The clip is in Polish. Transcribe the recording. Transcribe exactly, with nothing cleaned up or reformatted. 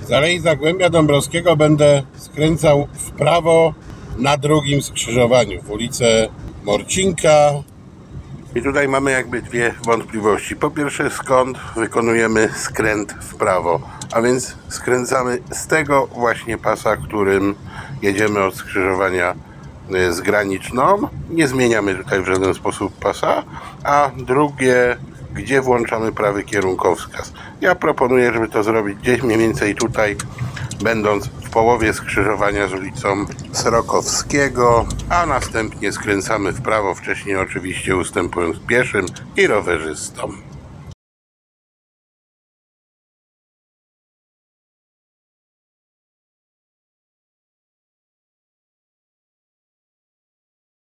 Z Alei Zagłębia Dąbrowskiego będę skręcał w prawo na drugim skrzyżowaniu w ulicę Morcinka. I tutaj mamy jakby dwie wątpliwości. Po pierwsze, skąd wykonujemy skręt w prawo, a więc skręcamy z tego właśnie pasa, którym jedziemy od skrzyżowania z Graniczną. Nie zmieniamy tutaj w żaden sposób pasa. A drugie, gdzie włączamy prawy kierunkowskaz. Ja proponuję, żeby to zrobić gdzieś mniej więcej tutaj, będąc w połowie skrzyżowania z ulicą Srokowskiego, a następnie skręcamy w prawo, wcześniej oczywiście ustępując pieszym i rowerzystom.